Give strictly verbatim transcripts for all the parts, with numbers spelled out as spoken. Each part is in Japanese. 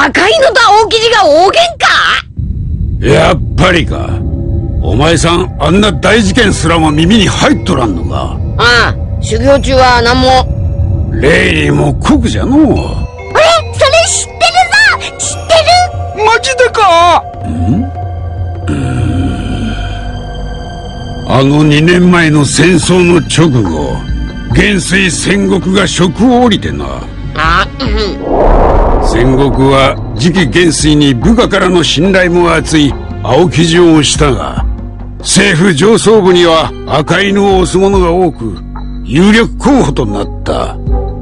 赤犬と青生地が大喧嘩？ やっぱりか。お前さん、あんな大事件すらも耳に入っとらんのか。 ああ、修行中は何も。 レイリーも酷じゃのう。 俺、それ知ってるぞ。知ってる。 マジでか？ ん？うーん。あのにねんまえの戦争の直後、元帥戦国が職を降りてな。 あ、うん。 戦国は次期元帥に部下からの信頼も厚い青木城をしたが、政府上層部には赤犬を推す者が多く、有力候補となった。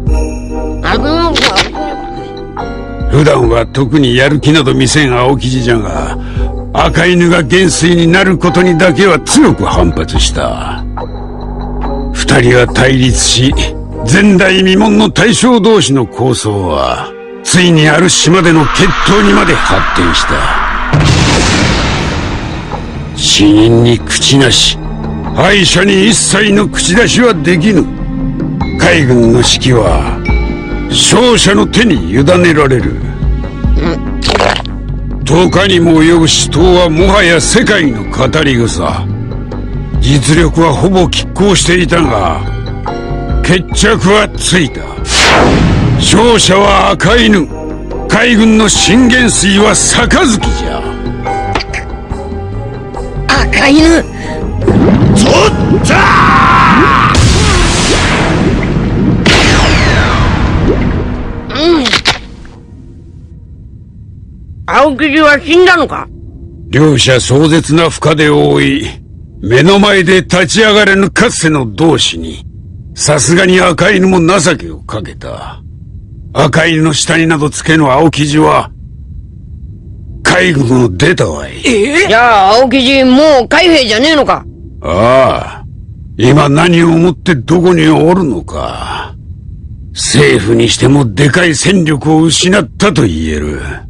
普段は特にやる気など見せん青木じゃが、赤犬が元帥になることにだけは強く反発した。二人は対立し、前代未聞の大将同士の抗争は、ついにある島での決闘にまで発展した。死人に口なし、敗者に一切の口出しはできぬ。海軍の指揮は勝者の手に委ねられる。とおかにも及ぶ死闘はもはや世界の語り草。実力はほぼ拮抗していたが、決着はついた。勝者は赤犬、海軍の新元帥は杯じゃ。 赤犬、 取ったー！うん。青生地は死んだのか？ 両者壮絶な負荷で覆い、目の前で立ち上がれぬかつての同志に、さすがに赤犬も情けをかけた。赤犬の下になどつけぬ青生地は、海軍を出たわい。 えー、じゃあ青生地もう海兵じゃねえのか？ ああ、今何を思ってどこにおるのか。政府にしてもでかい戦力を失ったと言える。